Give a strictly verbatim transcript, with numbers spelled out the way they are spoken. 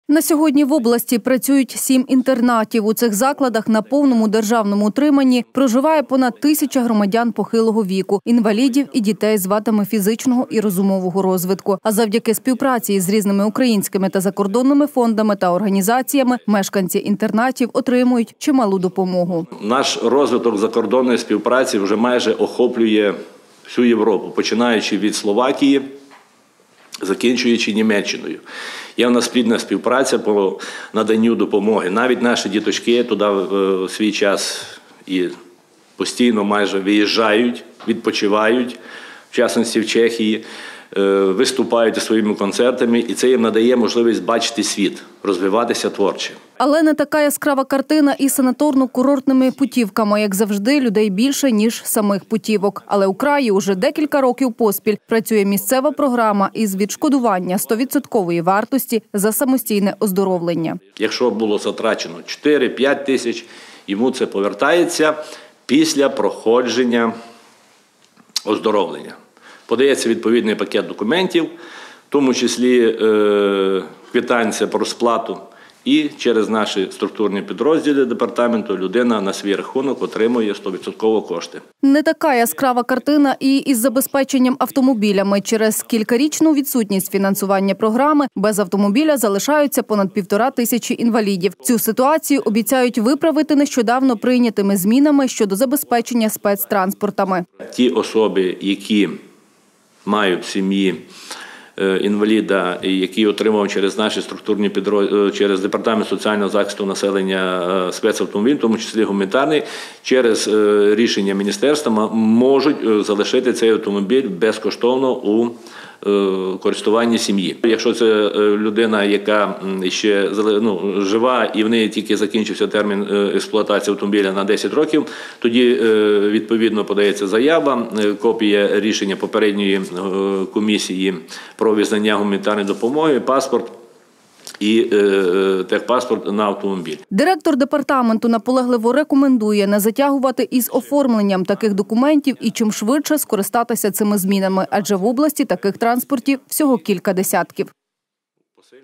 На сьогодні в області працюють сім інтернатів. У цих закладах на повному державному утриманні проживає понад тисяча громадян похилого віку, інвалідів і дітей з вадами фізичного і розумового розвитку. А завдяки співпраці з різними українськими та закордонними фондами та організаціями мешканці інтернатів отримують чималу допомогу. Наш розвиток закордонної співпраці вже майже охоплює всю Європу, починаючи від Словакії, закінчуючи Німеччиною. Є в нас спільна співпраця по наданню допомоги. Навіть наші діточки туди в свій час і постійно майже виїжджають, відпочивають, в частності в Чехії, виступають зі своїми концертами, і це їм надає можливість бачити світ, розвиватися творчо. Але не така яскрава картина і санаторно-курортними путівками. Як завжди, людей більше, ніж самих путівок. Але у краї уже декілька років поспіль працює місцева програма із відшкодування сто відсотків вартості за самостійне оздоровлення. Якщо було затрачено чотири-п'ять тисяч, йому це повертається після проходження оздоровлення. Подається відповідний пакет документів, в тому числі е, квитанція про сплату. І через наші структурні підрозділи департаменту людина на свій рахунок отримує сто відсотків кошти. Не така яскрава картина і із забезпеченням автомобілями. Через кількарічну відсутність фінансування програми без автомобіля залишаються понад півтора тисячі інвалідів. Цю ситуацію обіцяють виправити нещодавно прийнятими змінами щодо забезпечення спецтранспортами. Ті особи, які мають в сім'ї інваліда, який отримав через наші структурні підрозділи, через департамент соціального захисту населення спецавтомобіль, в тому числі гуманітарний, через рішення міністерства можуть залишити цей автомобіль безкоштовно у користуванні сім'ї. Якщо це людина, яка ще ну, жива і в неї тільки закінчився термін експлуатації автомобіля на десять років, тоді відповідно подається заява, копія рішення попередньої комісії про визнання гуманітарної допомоги, паспорт і е, техпаспорт на автомобіль. Директор департаменту наполегливо рекомендує не затягувати із оформленням таких документів і чим швидше скористатися цими змінами, адже в області таких транспортів всього кілька десятків.